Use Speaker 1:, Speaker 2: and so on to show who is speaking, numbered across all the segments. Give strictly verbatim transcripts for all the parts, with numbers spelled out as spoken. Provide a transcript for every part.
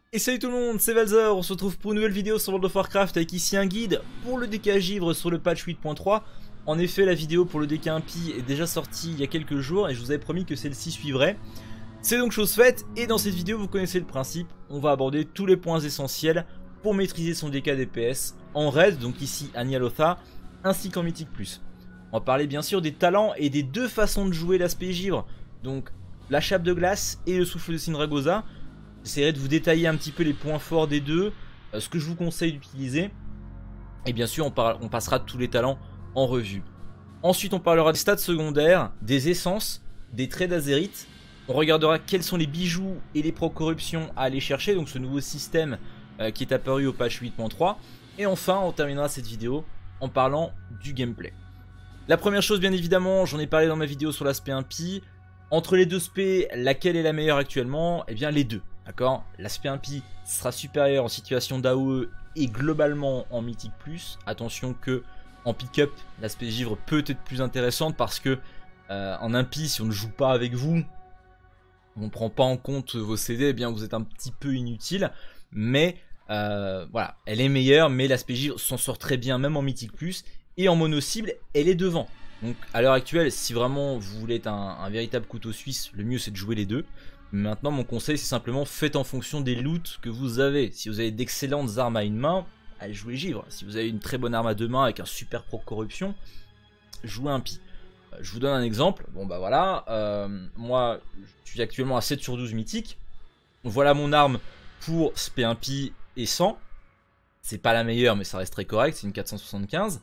Speaker 1: Et salut tout le monde, c'est Valzer, on se retrouve pour une nouvelle vidéo sur World of Warcraft avec ici un guide pour le D K Givre sur le patch huit point trois. En effet, la vidéo pour le D K impie est déjà sortie il y a quelques jours et je vous avais promis que celle-ci suivrait. C'est donc chose faite et dans cette vidéo vous connaissez le principe, on va aborder tous les points essentiels pour maîtriser son D K D P S en raid, donc ici à Ny'alotha, ainsi qu'en Mythique plus. On va parler bien sûr des talents et des deux façons de jouer l'aspect givre, donc la chape de glace et le souffle de Sindragosa. J'essaierai de vous détailler un petit peu les points forts des deux, euh, ce que je vous conseille d'utiliser. Et bien sûr, on, on passera tous les talents en revue. Ensuite, on parlera des stats secondaires, des essences, des traits d'Azerite. On regardera quels sont les bijoux et les pro-corruptions à aller chercher, donc ce nouveau système euh, qui est apparu au patch huit point trois. Et enfin, on terminera cette vidéo en parlant du gameplay. La première chose, bien évidemment, j'en ai parlé dans ma vidéo sur l'aspect impie. Entre les deux spés, laquelle est la meilleure actuellement? Eh bien, les deux. D'accord, l'aspect impie sera supérieur en situation d'A O E et globalement en Mythique plus. Attention que en pick-up, l'aspect givre peut être plus intéressante parce que euh, en impie, si on ne joue pas avec vous, on ne prend pas en compte vos C D, eh bien vous êtes un petit peu inutile. Mais euh, voilà, elle est meilleure, mais l'aspect givre s'en sort très bien même en Mythique plus. Et en mono cible, elle est devant. Donc à l'heure actuelle, si vraiment vous voulez être un, un véritable couteau suisse, le mieux c'est de jouer les deux. Maintenant mon conseil c'est simplement faites en fonction des loots que vous avez. Si vous avez d'excellentes armes à une main, allez jouer givre. Si vous avez une très bonne arme à deux mains avec un super pro corruption, jouez impie. Je vous donne un exemple. Bon bah voilà, euh, moi je suis actuellement à sept sur douze mythique. Voilà mon arme pour spé impie et cent. C'est pas la meilleure mais ça reste très correct, c'est une quatre cent soixante-quinze.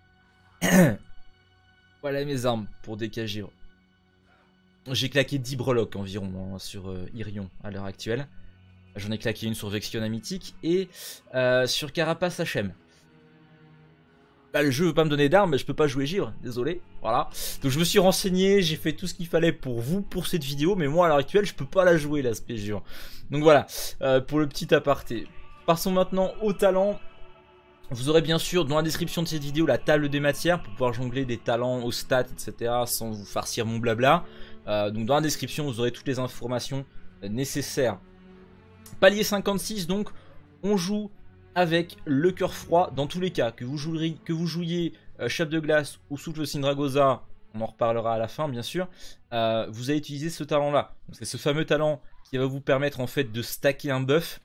Speaker 1: Voilà mes armes pour D K givre. J'ai claqué dix breloques environ hein, sur euh, Irion à l'heure actuelle. J'en ai claqué une sur Vexion à Mythique et euh, sur Carapace H M. Bah, le jeu veut pas me donner d'armes, mais je peux pas jouer givre, désolé. Voilà. Donc je me suis renseigné, j'ai fait tout ce qu'il fallait pour vous pour cette vidéo, mais moi à l'heure actuelle je peux pas la jouer l'aspect givre. Donc voilà, euh, pour le petit aparté. Passons maintenant au talent. Vous aurez bien sûr dans la description de cette vidéo la table des matières pour pouvoir jongler des talents aux stats, et cetera sans vous farcir mon blabla. Euh, donc dans la description vous aurez toutes les informations nécessaires. Palier cinquante-six, donc on joue avec le cœur froid dans tous les cas. Que vous jouiez, que vous jouiez euh, chape de glace ou souffle Sindragosa, on en reparlera à la fin bien sûr. Euh, vous allez utiliser ce talent là. C'est ce fameux talent qui va vous permettre en fait de stacker un buff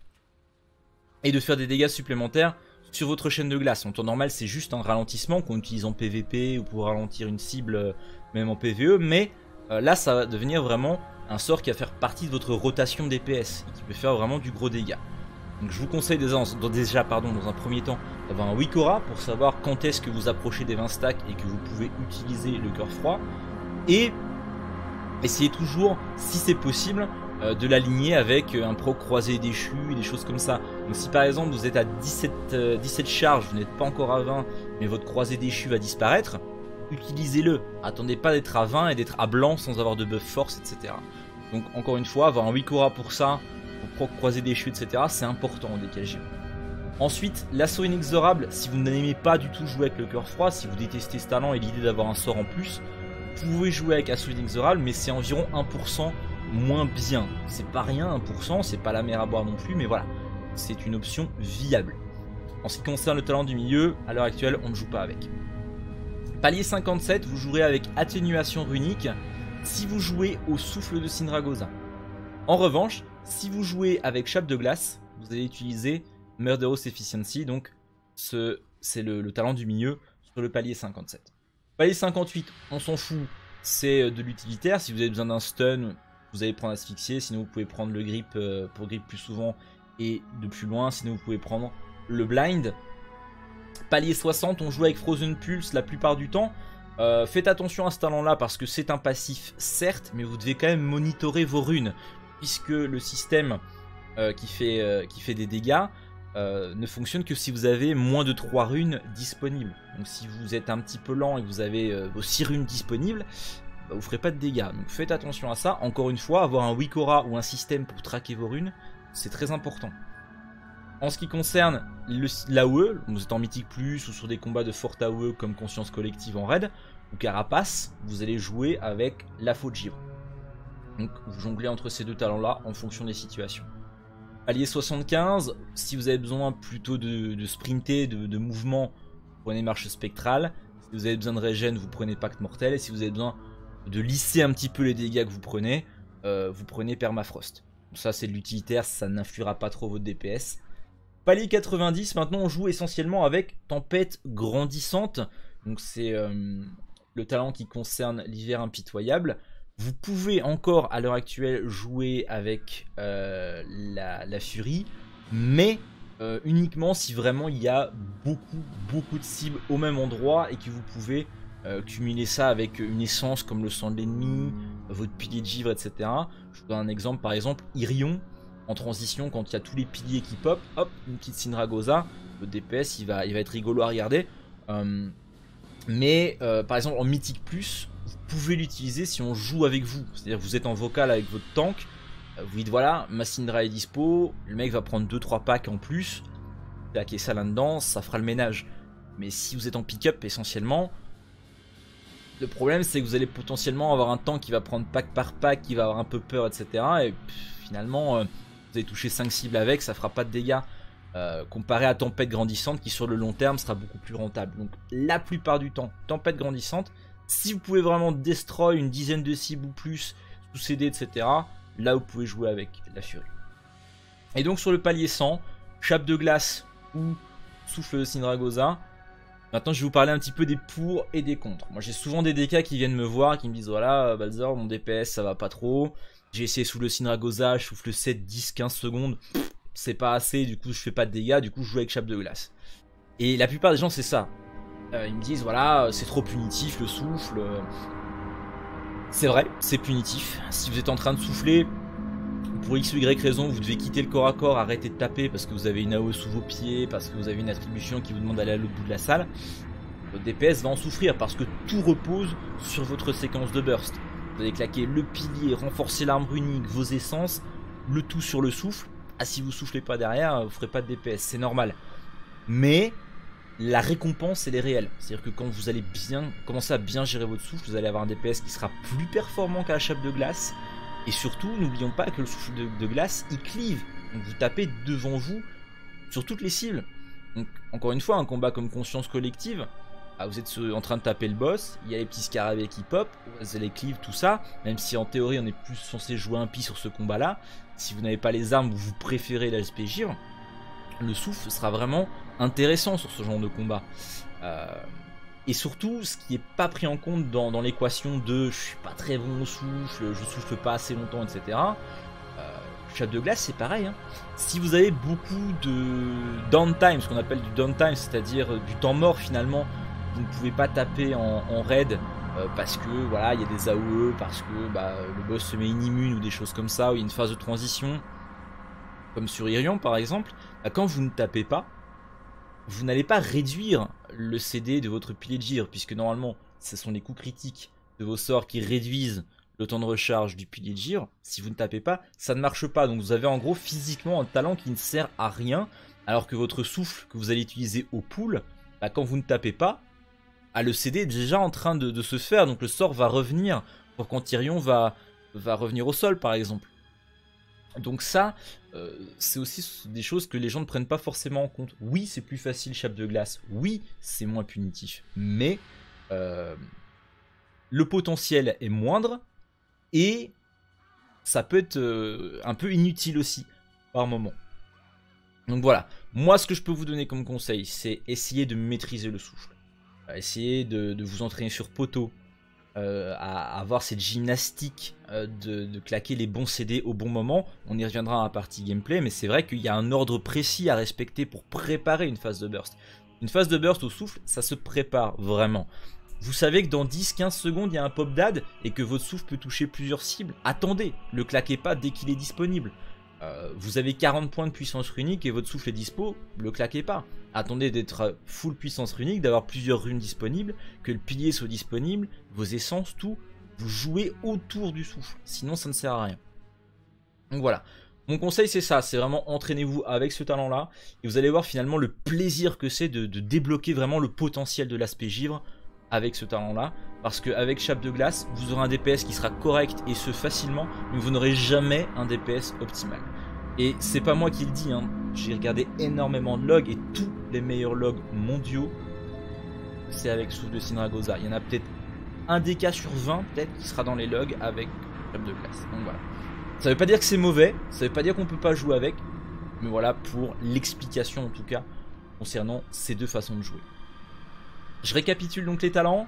Speaker 1: et de faire des dégâts supplémentaires sur votre chaîne de glace. En temps normal c'est juste un ralentissement qu'on utilise en P V P ou pour ralentir une cible euh, même en P V E, mais euh, là ça va devenir vraiment un sort qui va faire partie de votre rotation D P S et qui peut faire vraiment du gros dégât. Donc je vous conseille déjà, déjà pardon, dans un premier temps d'avoir un Wikora pour savoir quand est-ce que vous approchez des vingt stacks et que vous pouvez utiliser le cœur froid, et essayez toujours si c'est possible euh, de l'aligner avec un proc croisé déchu et des choses comme ça. Donc si par exemple vous êtes à dix-sept, euh, dix-sept charges, vous n'êtes pas encore à vingt mais votre croisé déchu va disparaître, utilisez-le. Attendez pas d'être à vingt et d'être à blanc sans avoir de buff force, et cetera. Donc encore une fois, avoir un Wikora pour ça, pour proc croisé déchu, et cetera, c'est important en D K givre. Ensuite, l'assaut inexorable, si vous n'aimez pas du tout jouer avec le cœur froid, si vous détestez ce talent et l'idée d'avoir un sort en plus, vous pouvez jouer avec assaut inexorable, mais c'est environ un pour cent moins bien. C'est pas rien, un pour cent, c'est pas la mer à boire non plus, mais voilà, c'est une option viable. En ce qui concerne le talent du milieu, à l'heure actuelle, on ne joue pas avec. Palier cinquante-sept, vous jouerez avec atténuation runique si vous jouez au souffle de Sindragosa. En revanche, si vous jouez avec chape de glace, vous allez utiliser Murderous Efficiency, donc c'est le, le talent du milieu sur le palier cinquante-sept. Palier cinquante-huit, on s'en fout, c'est de l'utilitaire. Si vous avez besoin d'un stun, vous allez prendre asphyxier, sinon vous pouvez prendre le grip euh, pour grip plus souvent et de plus loin, sinon vous pouvez prendre le blind. Palier soixante, on joue avec Frozen Pulse la plupart du temps. Euh, faites attention à ce talent là parce que c'est un passif certes, mais vous devez quand même monitorer vos runes, puisque le système euh, qui, fait, euh, qui fait des dégâts euh, ne fonctionne que si vous avez moins de trois runes disponibles. Donc si vous êtes un petit peu lent et que vous avez euh, vos six runes disponibles, bah, vous ne ferez pas de dégâts. Donc faites attention à ça. Encore une fois, avoir un Wikora ou un système pour traquer vos runes, c'est très important. En ce qui concerne l'A O E, vous êtes en Mythique plus ou sur des combats de forte A O E comme Conscience Collective en raid, ou Carapace, vous allez jouer avec la faute givre. Donc vous jonglez entre ces deux talents là en fonction des situations. Palier soixante-quinze, si vous avez besoin plutôt de, de sprinter, de, de mouvement, vous prenez marche spectrale. Si vous avez besoin de régène, vous prenez pacte mortel. Et si vous avez besoin de lisser un petit peu les dégâts que vous prenez, euh, vous prenez permafrost. Donc ça c'est de l'utilitaire, ça n'influera pas trop votre D P S. Palier quatre-vingt-dix, maintenant on joue essentiellement avec tempête grandissante. Donc c'est euh, le talent qui concerne l'hiver impitoyable. Vous pouvez encore à l'heure actuelle jouer avec euh, la, la furie, mais euh, uniquement si vraiment il y a beaucoup beaucoup de cibles au même endroit et que vous pouvez euh, cumuler ça avec une essence comme le sang de l'ennemi, votre pilier de givre, et cetera. Je vous donne un exemple, par exemple Irion en transition, quand il y a tous les piliers qui pop, hop, une petite Sindragosa, le D P S il va, il va être rigolo à regarder. Euh, mais euh, par exemple en mythique plus, vous pouvez l'utiliser si on joue avec vous. C'est-à-dire vous êtes en vocal avec votre tank, vous dites voilà, ma Syndra est dispo, le mec va prendre deux trois packs en plus, plaquer ça là-dedans, ça fera le ménage. Mais si vous êtes en pick-up essentiellement, le problème c'est que vous allez potentiellement avoir un tank qui va prendre pack par pack, qui va avoir un peu peur, et cetera. Et pff, finalement, euh, vous allez toucher cinq cibles avec, ça fera pas de dégâts. Euh, comparé à Tempête Grandissante qui sur le long terme sera beaucoup plus rentable. Donc la plupart du temps, Tempête Grandissante, si vous pouvez vraiment destroy une dizaine de cibles ou plus, sous C D, et cetera, là vous pouvez jouer avec la furie. Et donc sur le palier cent, chape de glace ou souffle de Sindragosa. Maintenant je vais vous parler un petit peu des pour et des contre. Moi j'ai souvent des D K qui viennent me voir, qui me disent voilà Balzor, mon D P S ça va pas trop, j'ai essayé sous le Sindragosa, je souffle sept, dix, quinze secondes, c'est pas assez, du coup je fais pas de dégâts, du coup je joue avec chape de glace. Et la plupart des gens c'est ça. Euh, ils me disent voilà c'est trop punitif le souffle. C'est vrai, c'est punitif. Si vous êtes en train de souffler, pour X ou Y raison, vous devez quitter le corps à corps, arrêter de taper parce que vous avez une A O E sous vos pieds, parce que vous avez une attribution qui vous demande d'aller à l'autre bout de la salle, votre D P S va en souffrir parce que tout repose sur votre séquence de burst. Vous allez claquer le pilier, renforcer l'arme runique, vos essences, le tout sur le souffle. Ah, si vous soufflez pas derrière, vous ferez pas de D P S, c'est normal. Mais la récompense, elle est réelle. C'est-à-dire que quand vous allez bien commencer à bien gérer votre souffle, vous allez avoir un D P S qui sera plus performant qu'à la chape de glace. Et surtout, n'oublions pas que le souffle de, de glace, il clive. Donc vous tapez devant vous sur toutes les cibles. Donc encore une fois, un combat comme Conscience Collective, ah, vous êtes en train de taper le boss, il y a les petits scarabées qui pop, vous allez cleave tout ça, même si en théorie on est plus censé jouer un pi sur ce combat là. Si vous n'avez pas les armes ou vous préférez la S P givre, le souffle sera vraiment intéressant sur ce genre de combat. Euh, et surtout, ce qui n'est pas pris en compte dans, dans l'équation de je suis pas très bon au souffle, je souffle pas assez longtemps, et cetera. Euh, chape de glace, c'est pareil. Hein. Si vous avez beaucoup de downtime, ce qu'on appelle du downtime, c'est-à-dire du temps mort finalement, vous ne pouvez pas taper en, en raid euh, parce que voilà, il y a des A O E, parce que bah, le boss se met inimmune ou des choses comme ça, ou il y a une phase de transition, comme sur Irion par exemple, bah, quand vous ne tapez pas, vous n'allez pas réduire le C D de votre pilier de givre, puisque normalement, ce sont les coups critiques de vos sorts qui réduisent le temps de recharge du pilier de givre. Si vous ne tapez pas, ça ne marche pas. Donc vous avez en gros physiquement un talent qui ne sert à rien, alors que votre souffle que vous allez utiliser au pool, bah, quand vous ne tapez pas, ah, le C D est déjà en train de, de se faire, donc le sort va revenir pour quand Tyrion va, va revenir au sol par exemple. Donc ça, euh, c'est aussi des choses que les gens ne prennent pas forcément en compte. Oui, c'est plus facile chape de glace, oui, c'est moins punitif, mais euh, le potentiel est moindre et ça peut être euh, un peu inutile aussi par moment. Donc voilà, moi ce que je peux vous donner comme conseil, c'est essayer de maîtriser le souffle. Essayez de, de vous entraîner sur poteau, euh, à, à avoir cette gymnastique euh, de, de claquer les bons C D au bon moment. On y reviendra à la partie gameplay, mais c'est vrai qu'il y a un ordre précis à respecter pour préparer une phase de burst. Une phase de burst au souffle, ça se prépare vraiment. Vous savez que dans dix à quinze secondes, il y a un pop dad et que votre souffle peut toucher plusieurs cibles. Attendez, ne le claquez pas dès qu'il est disponible. Euh, vous avez quarante points de puissance runique et votre souffle est dispo, ne le claquez pas. Attendez d'être full puissance runique, d'avoir plusieurs runes disponibles, que le pilier soit disponible, vos essences, tout. Vous jouez autour du souffle, sinon ça ne sert à rien. Donc voilà, mon conseil c'est ça, c'est vraiment entraînez-vous avec ce talent là, et vous allez voir finalement le plaisir que c'est de, de débloquer vraiment le potentiel de l'aspect givre avec ce talent là, parce qu'avec chape de glace, vous aurez un D P S qui sera correct et ce facilement, mais vous n'aurez jamais un D P S optimal. Et c'est pas moi qui le dis, hein. J'ai regardé énormément de logs et tous les meilleurs logs mondiaux, c'est avec souffle de Sindragosa. Il y en a peut-être un des cas sur vingt peut-être qui sera dans les logs avec chape de glace. Donc voilà. Ça veut pas dire que c'est mauvais, ça veut pas dire qu'on peut pas jouer avec, mais voilà pour l'explication en tout cas concernant ces deux façons de jouer. Je récapitule donc les talents.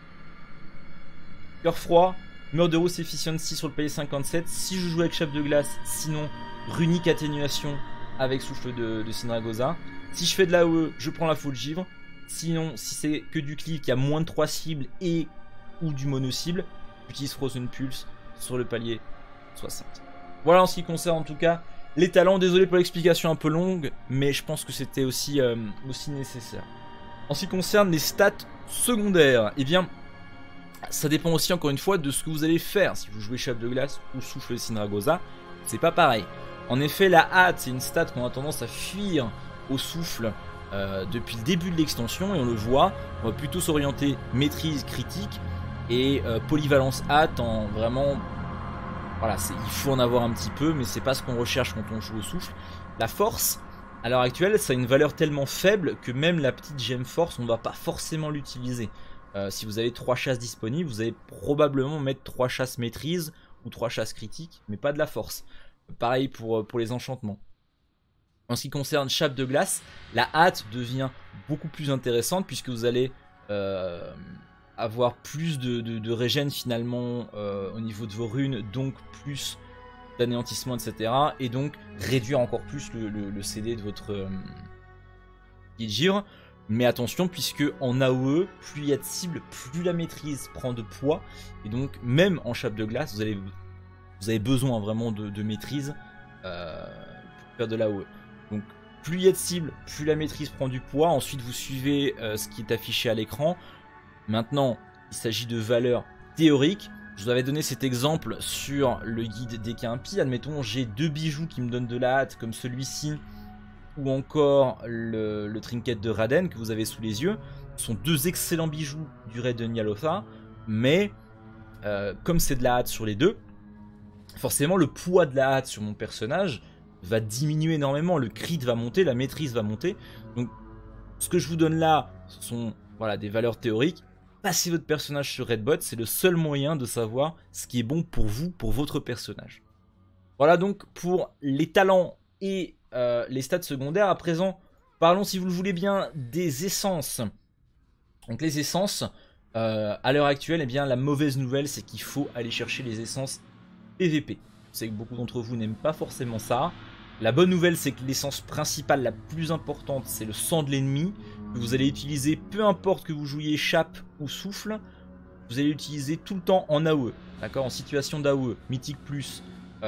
Speaker 1: Cœur froid, Murderous Efficiency sur le palier cinquante-sept. Si je joue avec chape de glace, sinon Runique Atténuation avec souffle de, de Sindragosa. Si je fais de l'A O E, je prends la faux givre. Sinon, si c'est que du cleave qui a moins de trois cibles et ou du mono cible, j'utilise Frozen Pulse sur le palier soixante. Voilà en ce qui concerne en tout cas les talents. Désolé pour l'explication un peu longue, mais je pense que c'était aussi, euh, aussi nécessaire. En ce qui concerne les stats secondaires, eh bien, ça dépend aussi encore une fois de ce que vous allez faire. Si vous jouez chape de glace ou souffle de Sindragosa, c'est pas pareil. En effet, la hâte, c'est une stat qu'on a tendance à fuir au souffle euh, depuis le début de l'extension, et on le voit, on va plutôt s'orienter maîtrise critique et euh, polyvalence hâte en vraiment... Voilà, il faut en avoir un petit peu, mais c'est pas ce qu'on recherche quand on joue au souffle. La force, à l'heure actuelle, ça a une valeur tellement faible que même la petite gemme force, on ne va pas forcément l'utiliser. Euh, si vous avez trois chasses disponibles, vous allez probablement mettre trois chasses maîtrise ou trois chasses critiques, mais pas de la force. Pareil pour, pour les enchantements. En ce qui concerne chape de glace, la hâte devient beaucoup plus intéressante puisque vous allez euh, avoir plus de, de, de régène finalement euh, au niveau de vos runes, donc plus d'anéantissement, et cetera. Et donc réduire encore plus le, le, le C D de votre euh, givre. Mais attention, puisque en A O E, plus il y a de cibles, plus la maîtrise prend de poids. Et donc même en chape de glace, vous, allez, vous avez besoin vraiment de, de maîtrise euh, pour faire de l'A O E. Donc plus il y a de cibles, plus la maîtrise prend du poids. Ensuite vous suivez euh, ce qui est affiché à l'écran. Maintenant il s'agit de valeurs théoriques. Je vous avais donné cet exemple sur le guide des Quimpi. Admettons j'ai deux bijoux qui me donnent de la hâte comme celui-ci, ou encore le, le trinket de Raden que vous avez sous les yeux. Ce sont deux excellents bijoux du raid de Ny'alotha, mais euh, comme c'est de la hâte sur les deux, forcément le poids de la hâte sur mon personnage va diminuer énormément, le crit va monter, la maîtrise va monter. Donc ce que je vous donne là, ce sont voilà, des valeurs théoriques. Passez votre personnage sur Redbot, c'est le seul moyen de savoir ce qui est bon pour vous, pour votre personnage. Voilà donc pour les talents et euh, les stats secondaires. À présent, parlons, si vous le voulez bien, des essences. Donc les essences, euh, à l'heure actuelle, eh bien, la mauvaise nouvelle, c'est qu'il faut aller chercher les essences P V P. Je sais que beaucoup d'entre vous n'aiment pas forcément ça. La bonne nouvelle, c'est que l'essence principale, la plus importante, c'est le sang de l'ennemi, que vous allez utiliser, peu importe que vous jouiez chape ou souffle, vous allez l'utiliser tout le temps en A O E, d'accord, en situation d'A O E, mythique plus,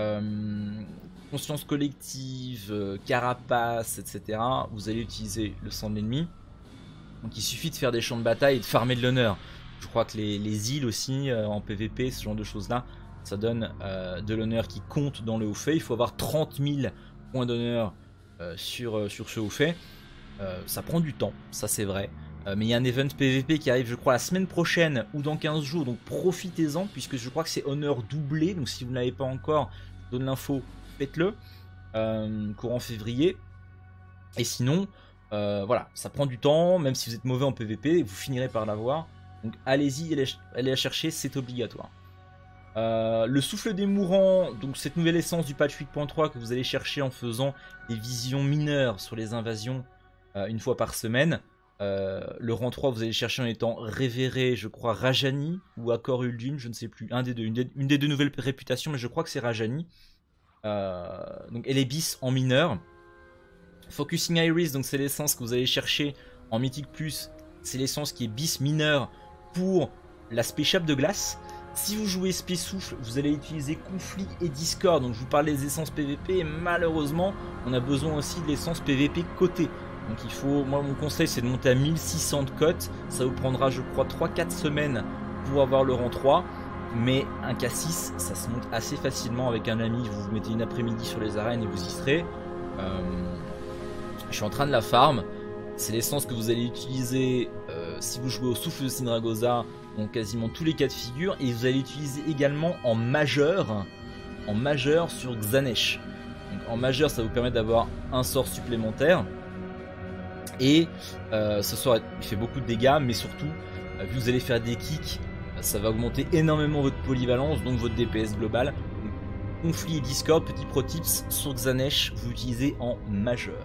Speaker 1: euh, conscience collective, euh, carapace, et cetera. Vous allez utiliser le sang de l'ennemi. Donc il suffit de faire des champs de bataille et de farmer de l'honneur. Je crois que les, les îles aussi, euh, en P V P, ce genre de choses-là, ça donne euh, de l'honneur qui compte dans le haut fait. Il faut avoir trente mille points d'honneur euh, sur, euh, sur ce haut fait. Euh, ça prend du temps, ça c'est vrai. Euh, mais il y a un event P V P qui arrive, je crois, la semaine prochaine ou dans quinze jours. Donc profitez-en, puisque je crois que c'est honneur doublé. Donc si vous ne l'avez pas encore, je donne l'info, faites-le. Euh, courant février. Et sinon, euh, voilà, ça prend du temps. Même si vous êtes mauvais en P V P, vous finirez par l'avoir. Donc allez-y, allez, allez la chercher, c'est obligatoire. Euh, le souffle des mourants, donc cette nouvelle essence du patch huit point trois que vous allez chercher en faisant des visions mineures sur les invasions euh, une fois par semaine. Euh, le rang trois, vous allez chercher en étant révéré, je crois, Rajani ou Akor Uldin, je ne sais plus, un des deux, une des, une des deux nouvelles réputations, mais je crois que c'est Rajani. Euh, donc, et les bis en mineur. Focusing Iris, donc c'est l'essence que vous allez chercher en mythique plus, c'est l'essence qui est bis mineur pour l'aspect chape de glace. Si vous jouez spé souffle, vous allez utiliser conflit et discord. Donc je vous parle des essences P V P et malheureusement on a besoin aussi de l'essence P V P côté. Donc il faut, moi mon conseil c'est de monter à mille six cents de cote. Ça vous prendra je crois trois quatre semaines pour avoir le rang trois. Mais un K six ça se monte assez facilement avec un ami. Vous vous mettez une après-midi sur les arènes et vous y serez. Euh, je suis en train de la farm. C'est l'essence que vous allez utiliser euh, si vous jouez au souffle de Sindragosa dans quasiment tous les cas de figure. Et vous allez utiliser également en majeur, en majeur sur Xanesh. Donc, en majeur, ça vous permet d'avoir un sort supplémentaire. Et euh, ce sort il fait beaucoup de dégâts, mais surtout, euh, vu que vous allez faire des kicks, ça va augmenter énormément votre polyvalence, donc votre D P S global. Donc, conflit et discord, petit pro tips sur Xanesh, vous l'utilisez en majeur.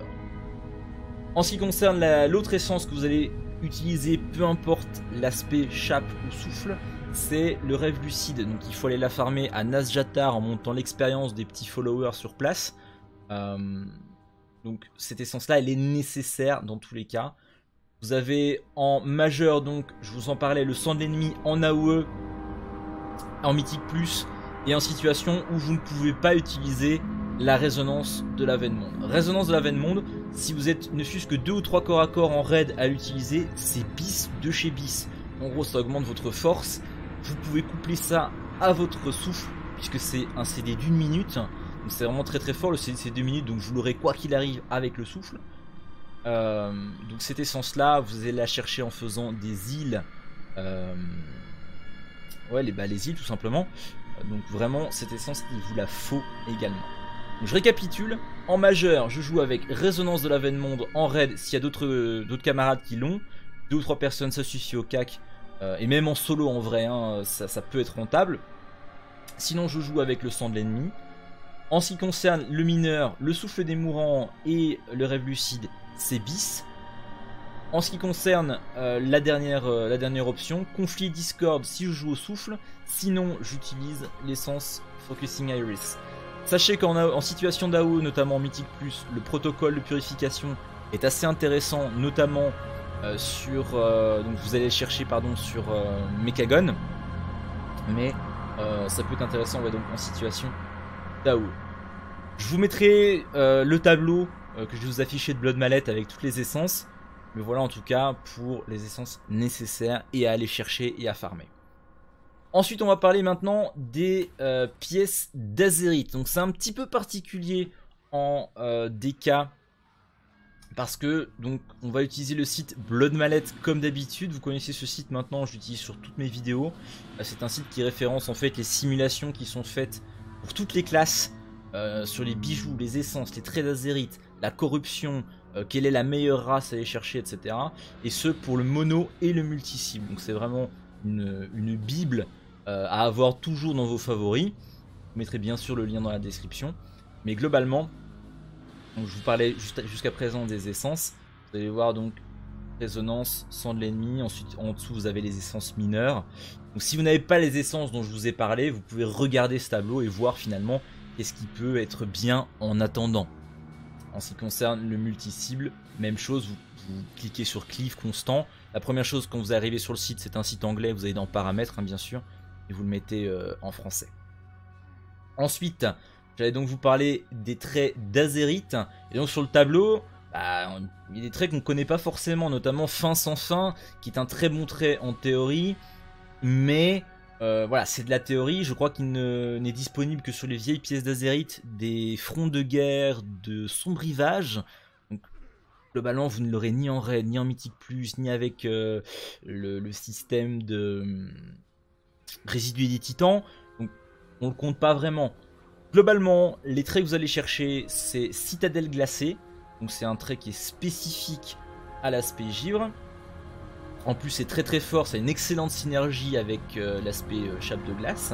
Speaker 1: En ce qui concerne l'autre essence que vous allez utiliser, peu importe l'aspect chape ou souffle, c'est le rêve lucide. Donc il faut aller la farmer à Nazjatar en montant l'expérience des petits followers sur place. Euh, donc cette essence là elle est nécessaire dans tous les cas. Vous avez en majeur, donc je vous en parlais, le sang de l'ennemi en A O E, en mythique plus, et en situation où vous ne pouvez pas utiliser la résonance de la veine monde. Résonance de la veine monde, si vous êtes ne fût-ce que deux ou trois corps à corps en raid à l'utiliser, c'est bis de chez bis. En gros, ça augmente votre force. Vous pouvez coupler ça à votre souffle, puisque c'est un C D d'une minute. Donc c'est vraiment très très fort. Le C D c'est deux minutes, donc vous l'aurez quoi qu'il arrive avec le souffle. Euh, donc cette essence là, vous allez la chercher en faisant des îles. Euh, ouais, les, bah, les îles tout simplement. Donc vraiment, cette essence, il vous la faut également. Donc, je récapitule, en majeur, je joue avec Résonance de la Veine Monde en raid s'il y a d'autres euh, d'autres camarades qui l'ont. Deux ou trois personnes, ça suffit au C A C. Euh, et même en solo, en vrai, hein, ça, ça peut être rentable. Sinon, je joue avec le sang de l'ennemi. En ce qui concerne le mineur, le souffle des mourants et le rêve lucide, c'est bis. En ce qui concerne euh, la, dernière, euh, la dernière option, conflit discord si je joue au souffle. Sinon, j'utilise l'essence Focusing Iris. Sachez qu'en en situation d'A O E, notamment en Mythique Plus, le protocole de purification est assez intéressant, notamment euh, sur... Euh, donc vous allez chercher pardon, sur euh, Mechagon. Mais euh, ça peut être intéressant ouais, donc, en situation d'A O E. Je vous mettrai euh, le tableau euh, que je vais vous afficher de Blood Mallet avec toutes les essences. Mais voilà en tout cas pour les essences nécessaires et à aller chercher et à farmer. Ensuite, on va parler maintenant des euh, pièces d'Azerite. Donc, c'est un petit peu particulier en euh, D K parce que donc on va utiliser le site Blood Mallet comme d'habitude. Vous connaissez ce site maintenant, je l'utilise sur toutes mes vidéos. C'est un site qui référence en fait les simulations qui sont faites pour toutes les classes euh, sur les bijoux, les essences, les traits d'Azerite, la corruption, euh, quelle est la meilleure race à aller chercher, et cetera. Et ce pour le mono et le multi-cible. Donc, c'est vraiment une, une bible Euh, à avoir toujours dans vos favoris. Je mettrai bien sûr le lien dans la description. Mais globalement, donc je vous parlais jusqu'à présent des essences. Vous allez voir donc résonance, sang de l'ennemi. Ensuite en dessous vous avez les essences mineures. Donc si vous n'avez pas les essences dont je vous ai parlé, vous pouvez regarder ce tableau et voir finalement qu'est-ce qui peut être bien en attendant. En ce qui concerne le multi-cible, même chose, vous, vous cliquez sur cleave constant. La première chose quand vous arrivez sur le site, c'est un site anglais, vous allez dans paramètres hein, bien sûr. Et vous le mettez euh, en français. Ensuite, j'allais donc vous parler des traits d'Azerite. Et donc sur le tableau, bah, il y a des traits qu'on ne connaît pas forcément, notamment fin sans fin, qui est un très bon trait en théorie. Mais euh, voilà, c'est de la théorie. Je crois qu'il n'est disponible que sur les vieilles pièces d'Azerite, des fronts de guerre, de sombre rivage. Donc globalement, vous ne l'aurez ni en raid, ni en mythique plus, ni avec euh, le, le système de... résidus des titans, donc on le compte pas vraiment. Globalement, les traits que vous allez chercher, c'est Citadelle glacée, donc c'est un trait qui est spécifique à l'aspect givre. En plus, c'est très très fort, ça a une excellente synergie avec euh, l'aspect euh, chape de glace.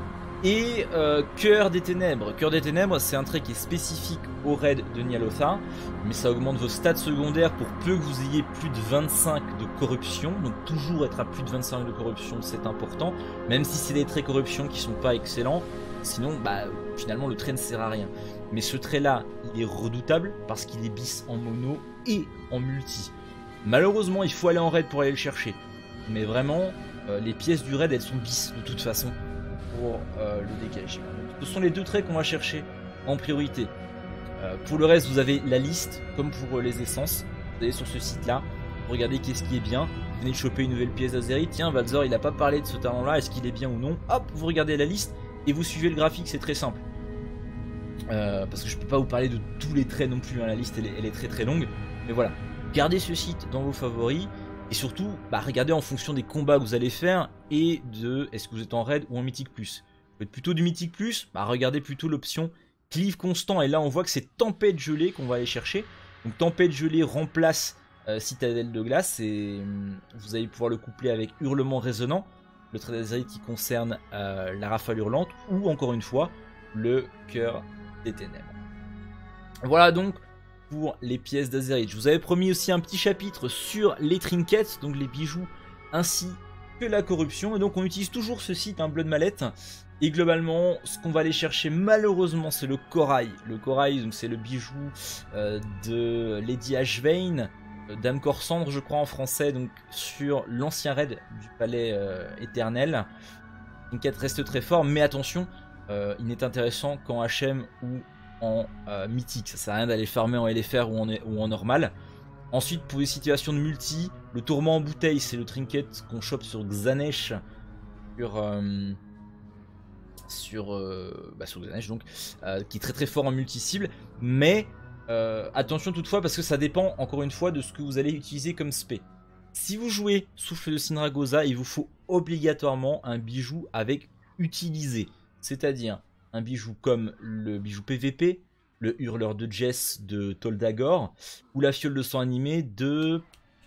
Speaker 1: Et euh, Cœur des Ténèbres. Cœur des Ténèbres, c'est un trait qui est spécifique au raid de Ny'alotha, mais ça augmente vos stats secondaires pour peu que vous ayez plus de vingt-cinq de corruption. Donc toujours être à plus de vingt-cinq de corruption, c'est important, même si c'est des traits corruption qui sont pas excellents. Sinon, bah finalement le trait ne sert à rien. Mais ce trait-là, il est redoutable parce qu'il est bis en mono et en multi. Malheureusement, il faut aller en raid pour aller le chercher. Mais vraiment, euh, les pièces du raid, elles sont bis de toute façon. Pour euh, le dégage. Ce sont les deux traits qu'on va chercher en priorité. Euh, pour le reste, vous avez la liste, comme pour euh, les essences. Vous allez sur ce site-là, regardez qu'est-ce qui est bien. Vous venez de choper une nouvelle pièce d'Azerite. Tiens, Valzor, il n'a pas parlé de ce talent-là. Est-ce qu'il est bien ou non? Hop, vous regardez la liste et vous suivez le graphique. C'est très simple. Euh, parce que je ne peux pas vous parler de tous les traits non plus. Hein. La liste, elle est, elle est très très longue. Mais voilà, gardez ce site dans vos favoris. Et surtout, bah, regardez en fonction des combats que vous allez faire et de est-ce que vous êtes en raid ou en mythique plus. Vous êtes plutôt du mythique plus, bah, regardez plutôt l'option cleave constant, et là on voit que c'est tempête gelée qu'on va aller chercher. Donc tempête gelée remplace euh, citadelle de glace, et hum, vous allez pouvoir le coupler avec hurlement résonnant, le trait d'Azerite qui concerne euh, la rafale hurlante, ou encore une fois le cœur des ténèbres. Voilà donc pour les pièces d'Azerite. Je vous avais promis aussi un petit chapitre sur les trinkets, donc les bijoux ainsi que la corruption, et donc on utilise toujours ce site, un Blood Mallet. Et globalement, ce qu'on va aller chercher malheureusement, c'est le corail. Le corail, donc c'est le bijou euh, de Lady Ashvane, euh, Dame Corsandre, je crois en français, donc sur l'ancien raid du palais euh, éternel. Une quête reste très fort, mais attention, euh, il n'est intéressant qu'en H M ou en euh, mythique. Ça sert à rien d'aller farmer en L F R ou en, ou en normal. Ensuite, pour les situations de multi, le tourment en bouteille, c'est le trinket qu'on chope sur Xanesh, sur... Euh, sur, euh, bah sur Xanesh donc, euh, qui est très très fort en multi-cible, mais euh, attention toutefois parce que ça dépend encore une fois de ce que vous allez utiliser comme spé. Si vous jouez Souffle de Sindragosa, il vous faut obligatoirement un bijou avec utilisé, c'est-à-dire un bijou comme le bijou P V P, le hurleur de Jess de Toldagor, ou la fiole de sang animé de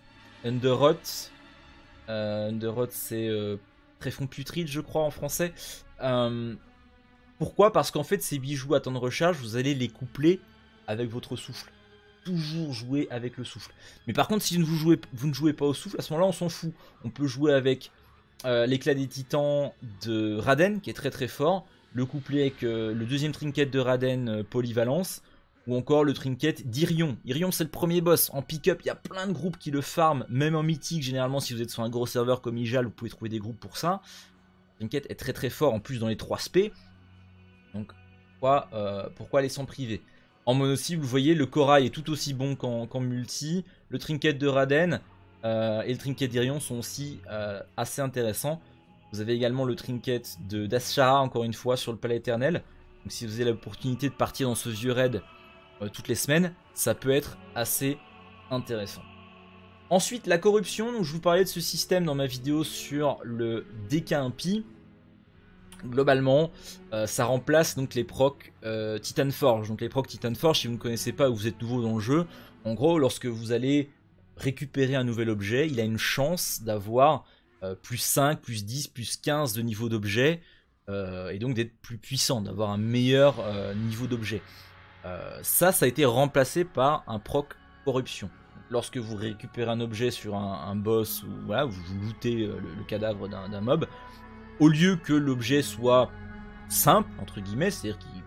Speaker 1: Underrot. Euh, Underrot c'est euh, Tréfond putride je crois en français. Euh, pourquoi? Parce qu'en fait ces bijoux à temps de recharge, vous allez les coupler avec votre souffle. Toujours jouer avec le souffle. Mais par contre si vous, jouez, vous ne jouez pas au souffle, à ce moment-là on s'en fout. On peut jouer avec euh, l'éclat des titans de Raden qui est très très fort, le coupler avec euh, le deuxième trinket de Raden, euh, Polyvalence, ou encore le trinket d'Irion. Irion c'est le premier boss. En pick-up il y a plein de groupes qui le farment, même en mythique généralement si vous êtes sur un gros serveur comme Ijal, vous pouvez trouver des groupes pour ça. Trinket est très très fort en plus dans les trois spé. Donc pourquoi, euh, pourquoi aller s'en priver? En mono cible, vous voyez, le corail est tout aussi bon qu'en qu'en multi. Le trinket de Raden euh, et le trinket d'Irion sont aussi euh, assez intéressants. Vous avez également le trinket de d'Ashara, encore une fois, sur le palais éternel. Donc si vous avez l'opportunité de partir dans ce vieux raid euh, toutes les semaines, ça peut être assez intéressant. Ensuite, la corruption. Donc, je vous parlais de ce système dans ma vidéo sur le D K impie. Globalement, euh, ça remplace donc les procs euh, Titanforge. Donc les procs Titanforge, si vous ne connaissez pas ou vous êtes nouveau dans le jeu, en gros, lorsque vous allez récupérer un nouvel objet, il a une chance d'avoir euh, plus cinq, plus dix, plus quinze de niveau d'objet, euh, et donc d'être plus puissant, d'avoir un meilleur euh, niveau d'objet. Euh, ça, ça a été remplacé par un proc corruption. Lorsque vous récupérez un objet sur un, un boss, ou voilà, vous lootez le, le cadavre d'un mob, au lieu que l'objet soit simple, entre guillemets, c'est-à-dire qu'il,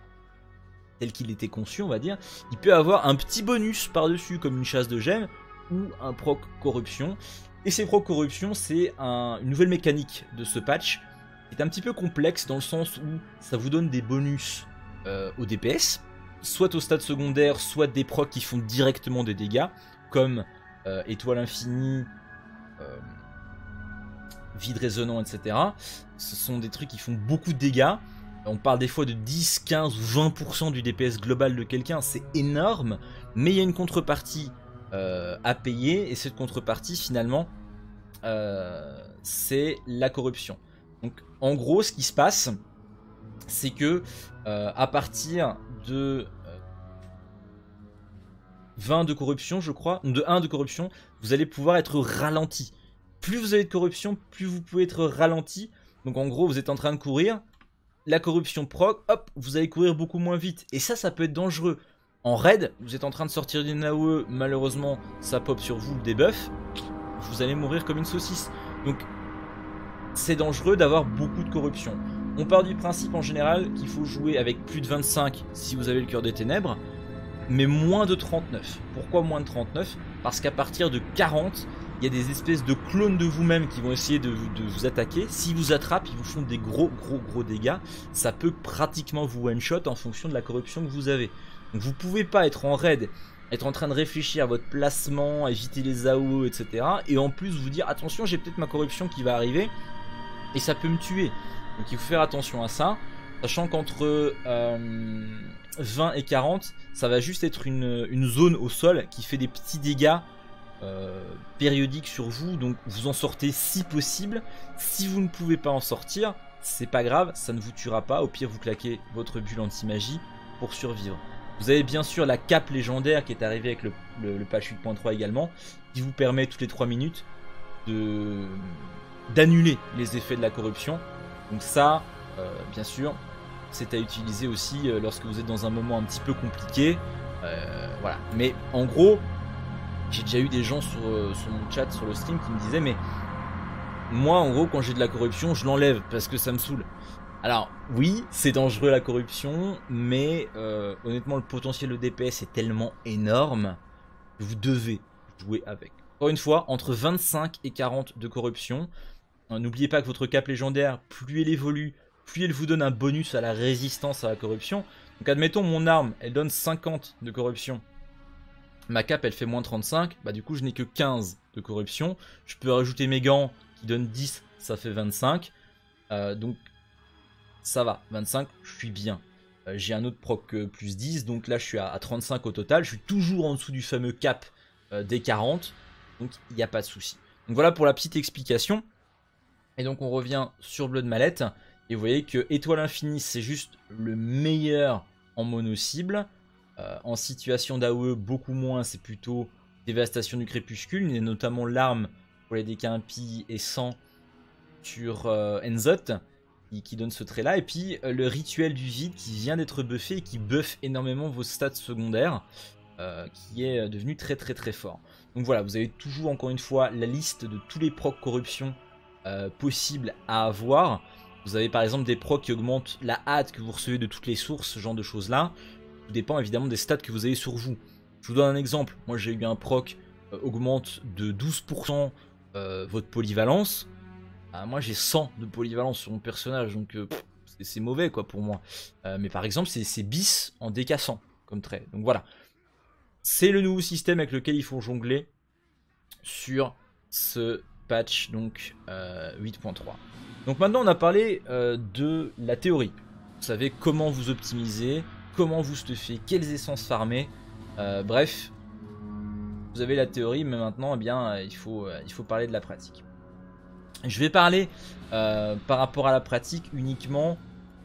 Speaker 1: tel qu'il était conçu, on va dire, il peut avoir un petit bonus par-dessus, comme une chasse de gemmes, ou un proc corruption. Et ces proc corruption, c'est un, une nouvelle mécanique de ce patch, qui est un petit peu complexe, dans le sens où ça vous donne des bonus euh, au D P S, soit au stade secondaire, soit des procs qui font directement des dégâts, comme euh, étoile infinie, euh, vide résonnant, et cetera. Ce sont des trucs qui font beaucoup de dégâts. On parle des fois de dix, quinze ou vingt pour cent du D P S global de quelqu'un, c'est énorme, mais il y a une contrepartie euh, à payer, et cette contrepartie finalement, euh, c'est la corruption. Donc en gros, ce qui se passe, c'est que euh, à partir de vingt de corruption, je crois, de un de corruption, vous allez pouvoir être ralenti. Plus vous avez de corruption, plus vous pouvez être ralenti. Donc en gros, vous êtes en train de courir, la corruption proc, hop, vous allez courir beaucoup moins vite. Et ça, ça peut être dangereux. En raid, vous êtes en train de sortir d'une A O E, malheureusement, ça pop sur vous le debuff, vous allez mourir comme une saucisse. Donc c'est dangereux d'avoir beaucoup de corruption. On part du principe en général qu'il faut jouer avec plus de vingt-cinq si vous avez le cœur des ténèbres, mais moins de trente-neuf. Pourquoi moins de trente-neuf? Parce qu'à partir de quarante, il y a des espèces de clones de vous-même qui vont essayer de, de vous attaquer. S'ils vous attrapent, ils vous font des gros gros gros dégâts. Ça peut pratiquement vous one-shot en fonction de la corruption que vous avez. Donc vous pouvez pas être en raid, être en train de réfléchir à votre placement, éviter les A O E, et cetera. Et en plus vous dire attention, j'ai peut-être ma corruption qui va arriver et ça peut me tuer. Donc il faut faire attention à ça, sachant qu'entre euh, vingt et quarante, ça va juste être une, une zone au sol qui fait des petits dégâts euh, périodiques sur vous, donc vous en sortez si possible. Si vous ne pouvez pas en sortir, c'est pas grave, ça ne vous tuera pas, au pire vous claquez votre bulle anti-magie pour survivre. Vous avez bien sûr la cape légendaire qui est arrivée avec le, le, le patch huit point trois également, qui vous permet toutes les trois minutes de d'annuler les effets de la corruption. Donc ça, euh, bien sûr, c'est à utiliser aussi euh, lorsque vous êtes dans un moment un petit peu compliqué. Euh, voilà. Mais en gros, j'ai déjà eu des gens sur, euh, sur mon chat, sur le stream, qui me disaient mais moi en gros quand j'ai de la corruption je l'enlève parce que ça me saoule. Alors oui, c'est dangereux la corruption, mais euh, honnêtement le potentiel de D P S est tellement énorme que vous devez jouer avec. Encore une fois, entre vingt-cinq et quarante de corruption. Euh, N'oubliez pas que votre cape légendaire, plus elle évolue, plus elle vous donne un bonus à la résistance à la corruption. Donc admettons mon arme, elle donne cinquante de corruption. Ma cape elle fait moins trente-cinq, bah du coup je n'ai que quinze de corruption. Je peux rajouter mes gants qui donnent dix, ça fait vingt-cinq. Euh, donc ça va, vingt-cinq, je suis bien. Euh, J'ai un autre proc euh, plus dix, donc là je suis à, à trente-cinq au total. Je suis toujours en dessous du fameux cap euh, des quarante, donc il n'y a pas de souci. Donc voilà pour la petite explication. Et donc on revient sur Blood Mallet. Et vous voyez que Étoile Infinie c'est juste le meilleur en mono-cible. Euh, en situation d'A O E beaucoup moins, c'est plutôt Dévastation du Crépuscule. Et notamment l'arme pour les dégâts impies et cent sur euh, Enzot. Qui, qui donne ce trait là. Et puis euh, le Rituel du Vide qui vient d'être buffé et qui buff énormément vos stats secondaires. Euh, qui est devenu très très très fort. Donc voilà, vous avez toujours encore une fois la liste de tous les procs corruption Euh, possible à avoir. Vous avez par exemple des procs qui augmentent la hâte que vous recevez de toutes les sources, ce genre de choses là. Tout dépend évidemment des stats que vous avez sur vous. Je vous donne un exemple. Moi j'ai eu un proc euh, augmente de douze pour cent euh, votre polyvalence. Ah, moi j'ai cent de polyvalence sur mon personnage, donc euh, c'est mauvais quoi pour moi. Euh, mais par exemple c'est bis en D K cent comme trait. Donc voilà. C'est le nouveau système avec lequel il faut jongler sur ce patch donc euh, huit point trois. Donc maintenant on a parlé euh, de la théorie. Vous savez comment vous optimiser, comment vous stuffer, quelles essences farmer. Euh, bref, vous avez la théorie, mais maintenant eh bien, euh, il, faut, euh, il faut parler de la pratique. Je vais parler euh, par rapport à la pratique uniquement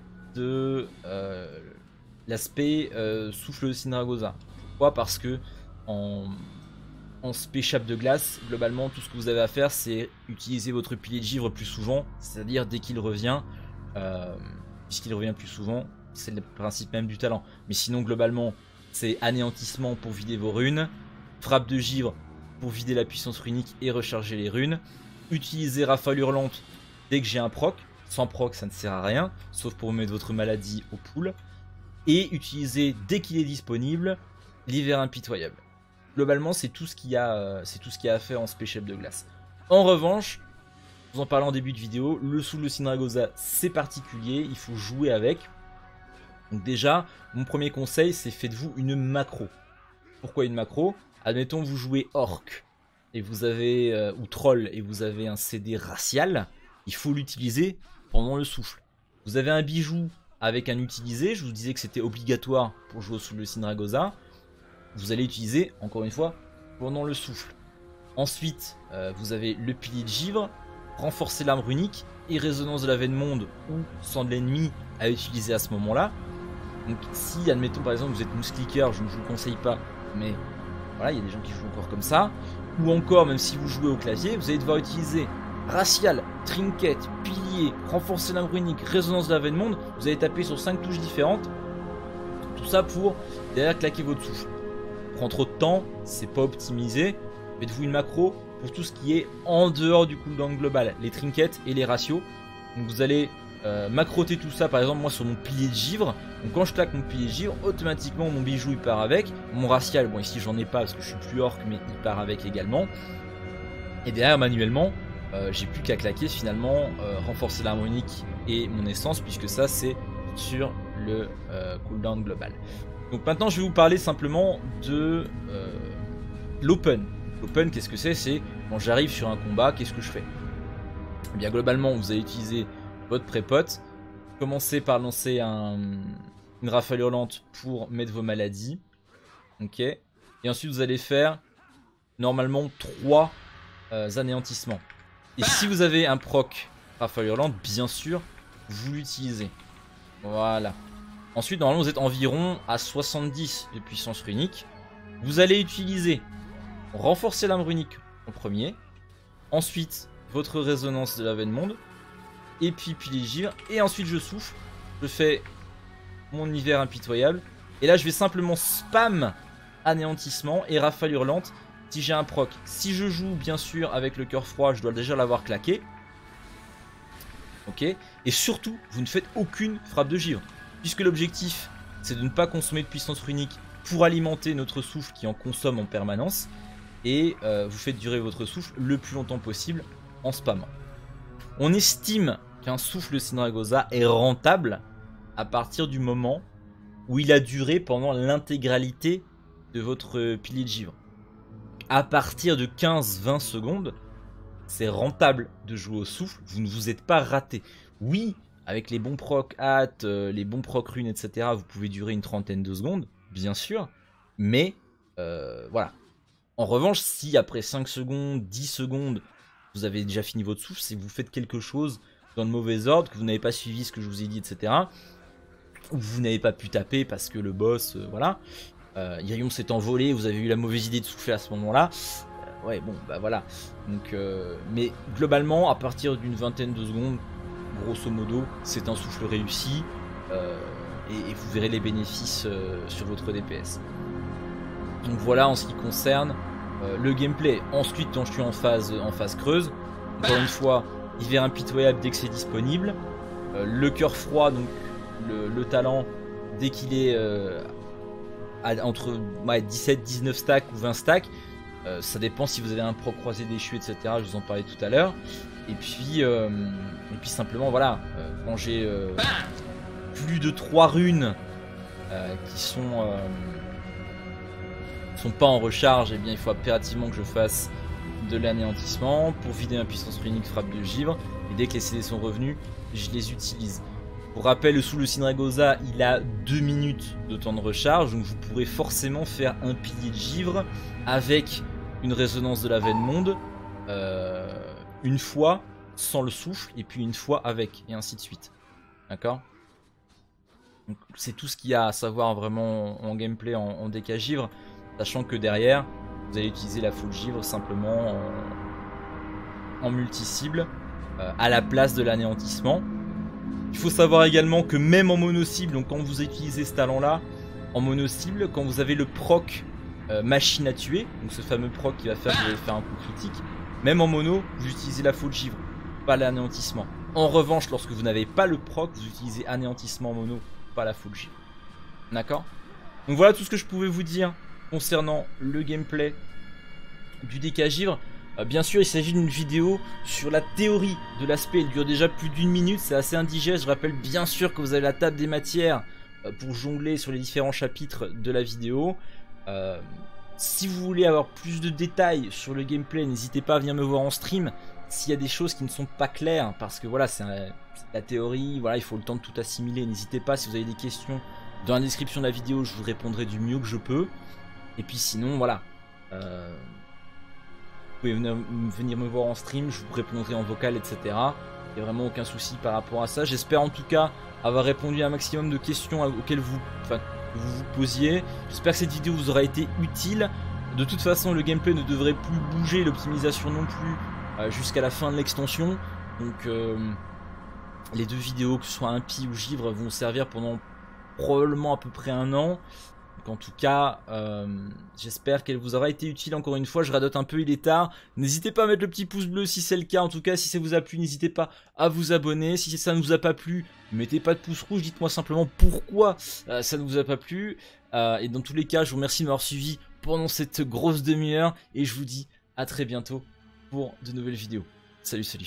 Speaker 1: de euh, l'aspect euh, souffle de Sindragosa. Pourquoi? Parce que en... En spé chape de glace, globalement tout ce que vous avez à faire c'est utiliser votre pilier de givre plus souvent, c'est-à-dire dès qu'il revient, euh, puisqu'il revient plus souvent, c'est le principe même du talent. Mais sinon globalement c'est anéantissement pour vider vos runes, frappe de givre pour vider la puissance runique et recharger les runes, utiliser rafale hurlante dès que j'ai un proc, sans proc ça ne sert à rien, sauf pour mettre votre maladie au pool, et utiliser dès qu'il est disponible l'hiver impitoyable. Globalement, c'est tout ce qu'il y a, euh, c'est tout ce qu'il y a à faire en spé chape de glace. En revanche, je vous en parlais en début de vidéo, le souffle de Sindragosa, c'est particulier, il faut jouer avec. Donc déjà, mon premier conseil, c'est faites-vous une macro. Pourquoi une macro? Admettons, vous jouez orc et vous avez euh, ou troll et vous avez un C D racial, il faut l'utiliser pendant le souffle. Vous avez un bijou avec un utilisé, je vous disais que c'était obligatoire pour jouer au souffle de Sindragosa. Vous allez utiliser, encore une fois, pendant le souffle. Ensuite, euh, vous avez le pilier de givre, renforcer l'arme runique et résonance de la veine monde ou sang de l'ennemi à utiliser à ce moment-là. Donc si, admettons par exemple, vous êtes mouscliqueur, je ne vous le conseille pas, mais voilà, il y a des gens qui jouent encore comme ça. Ou encore, même si vous jouez au clavier, vous allez devoir utiliser racial, trinket, pilier, renforcer l'arme runique, résonance de la veine monde. Vous allez taper sur cinq touches différentes. Tout ça pour derrière claquer votre souffle. Prend trop de temps, c'est pas optimisé. Faites-vous une macro pour tout ce qui est en dehors du cooldown global, les trinkets et les ratios. Donc vous allez euh, macroter tout ça, par exemple moi sur mon pilier de givre. Donc quand je claque mon pilier de givre, automatiquement mon bijou il part avec. Mon racial, bon ici j'en ai pas parce que je suis plus orc, mais il part avec également. Et derrière manuellement, euh, j'ai plus qu'à claquer finalement euh, renforcer l'harmonique et mon essence, puisque ça c'est sur le euh, cooldown global. Donc maintenant je vais vous parler simplement de euh, l'open. L'open, qu'est-ce que c'est? C'est quand j'arrive sur un combat, qu'est-ce que je fais? Eh bien globalement vous allez utiliser votre pré-pot, commencez par lancer un, une rafale hurlante pour mettre vos maladies, ok, et ensuite vous allez faire normalement trois euh, anéantissements. Et si vous avez un proc rafale hurlante, bien sûr vous l'utilisez. Voilà. Ensuite, normalement, vous êtes environ à soixante-dix de puissance runique. Vous allez utiliser renforcer l'âme runique en premier. Ensuite, votre résonance de la veine monde. Et puis pilier de givre. Et ensuite, je souffle. Je fais mon hiver impitoyable. Et là, je vais simplement spam anéantissement et rafale hurlante si j'ai un proc. Si je joue, bien sûr, avec le cœur froid, je dois déjà l'avoir claqué. Ok. Et surtout, vous ne faites aucune frappe de givre. Puisque l'objectif, c'est de ne pas consommer de puissance runique pour alimenter notre souffle qui en consomme en permanence. Et euh, vous faites durer votre souffle le plus longtemps possible en spammant. On estime qu'un souffle de Sindragosa est rentable à partir du moment où il a duré pendant l'intégralité de votre pilier de givre. À partir de quinze vingt secondes, c'est rentable de jouer au souffle, vous ne vous êtes pas raté. Oui, avec les bons proc hâte, euh, les bons proc runes, et cetera, vous pouvez durer une trentaine de secondes, bien sûr, mais euh, voilà. En revanche, si après cinq secondes, dix secondes, vous avez déjà fini votre souffle, c'est que vous faites quelque chose dans le mauvais ordre, que vous n'avez pas suivi ce que je vous ai dit, et cetera, ou vous n'avez pas pu taper parce que le boss, euh, voilà, euh, Irion s'est envolé, vous avez eu la mauvaise idée de souffler à ce moment-là. Euh, ouais, bon, bah voilà. Donc, euh, mais globalement, à partir d'une vingtaine de secondes, grosso modo, c'est un souffle réussi euh, et, et vous verrez les bénéfices euh, sur votre D P S. Donc voilà en ce qui concerne euh, le gameplay. Ensuite, quand je suis en phase, en phase creuse, encore une fois, hiver impitoyable dès que c'est disponible. Euh, le cœur froid, donc le, le talent, dès qu'il est euh, à, entre ouais, dix-sept dix-neuf stacks ou vingt stacks. Euh, ça dépend si vous avez un proc croisé déchu, et cetera. Je vous en parlais tout à l'heure. Et puis, euh, et puis simplement, voilà, euh, quand j'ai euh, plus de trois runes euh, qui sont, euh, sont pas en recharge, et eh bien il faut impérativement que je fasse de l'anéantissement pour vider ma puissance runique frappe de givre. Et dès que les C D sont revenus, je les utilise. Pour rappel, sous le Sindragosa, il a deux minutes de temps de recharge, donc vous pourrez forcément faire un pilier de givre avec une résonance de la veine monde, euh, une fois sans le souffle, et puis une fois avec, et ainsi de suite. D'accord? C'est tout ce qu'il y a à savoir vraiment en gameplay en, en D K givre, sachant que derrière, vous allez utiliser la full givre simplement en, en multi-cible, euh, à la place de l'anéantissement. Il faut savoir également que même en mono-cible, donc quand vous utilisez ce talent-là, en mono-cible, quand vous avez le proc euh, machine à tuer, donc ce fameux proc qui va faire que vous allez faire un coup critique, même en mono, vous utilisez la full givre, pas l'anéantissement. En revanche, lorsque vous n'avez pas le proc, vous utilisez anéantissement en mono, pas la full givre. D'accord? Donc voilà tout ce que je pouvais vous dire concernant le gameplay du D K givre. Euh, bien sûr, il s'agit d'une vidéo sur la théorie de l'aspect. Elle dure déjà plus d'une minute, c'est assez indigeste. Je rappelle bien sûr que vous avez la table des matières euh, pour jongler sur les différents chapitres de la vidéo. Euh, si vous voulez avoir plus de détails sur le gameplay, n'hésitez pas à venir me voir en stream s'il y a des choses qui ne sont pas claires, parce que voilà, c'est la théorie, voilà, il faut le temps de tout assimiler. N'hésitez pas, si vous avez des questions, dans la description de la vidéo, je vous répondrai du mieux que je peux. Et puis sinon, voilà, euh, vous pouvez venir, venir me voir en stream, je vous répondrai en vocal, et cetera. Il n'y a vraiment aucun souci par rapport à ça. J'espère en tout cas avoir répondu à un maximum de questions auxquelles vous, enfin, vous vous posiez. J'espère que cette vidéo vous aura été utile. De toute façon, le gameplay ne devrait plus bouger, l'optimisation non plus, euh, jusqu'à la fin de l'extension. Donc, euh, les deux vidéos, que ce soit Impi ou Givre, vont servir pendant probablement à peu près un an. Donc en tout cas, euh, j'espère qu'elle vous aura été utile. Encore une fois, je radote un peu, il est tard. N'hésitez pas à mettre le petit pouce bleu si c'est le cas. En tout cas, si ça vous a plu, n'hésitez pas à vous abonner. Si ça ne vous a pas plu, mettez pas de pouce rouge. Dites-moi simplement pourquoi euh, ça ne vous a pas plu. Euh, et dans tous les cas, je vous remercie de m'avoir suivi pendant cette grosse demi-heure. Et je vous dis à très bientôt pour de nouvelles vidéos. Salut, salut.